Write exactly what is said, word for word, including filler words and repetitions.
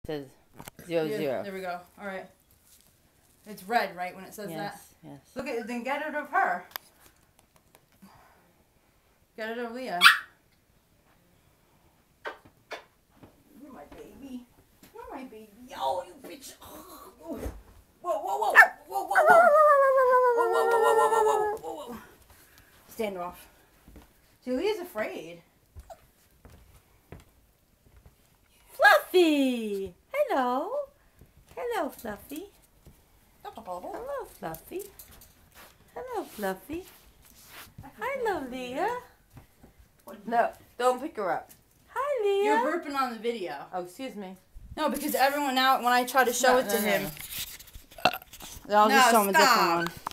says zero yeah, zero. There we go. All right. It's red, right, when it says yes, that? Yes. Look at it. Then get it of her. Get it of Leah. You're my baby. You're my baby. Oh, you bitch. Whoa, whoa, whoa. Whoa, whoa, whoa. Whoa, whoa, whoa, whoa, whoa, whoa, whoa, whoa. Stand off. See, Leah's afraid. Fluffy! Hello. Hello, Fluffy. Hello, Fluffy. Hello, Fluffy. Hello, Leah. No, don't pick her up. Hi, Leah. You're burping on the video. Oh, excuse me. No, because everyone now, when I try to show No, it to no, no, him, no. I'll just No, show him a different stop. one.